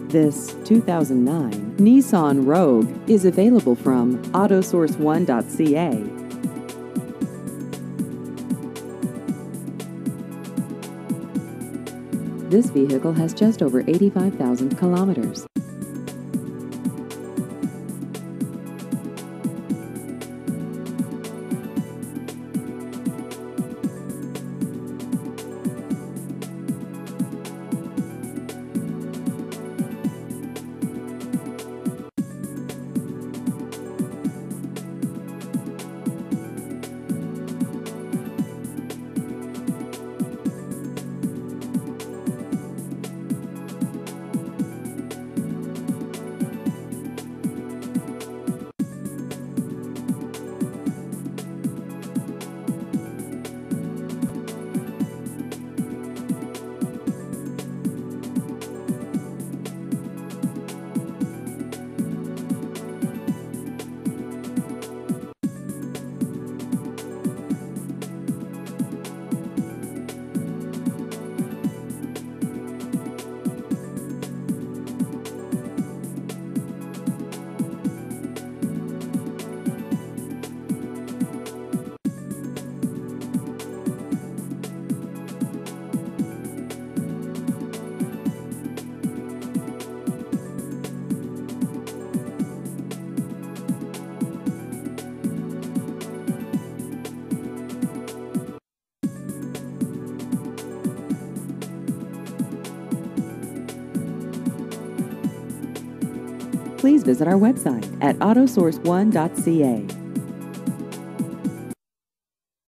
This 2009 Nissan Rogue is available from AutoSource1.ca. This vehicle has just over 85,000 kilometers. Please visit our website at autosource1.ca.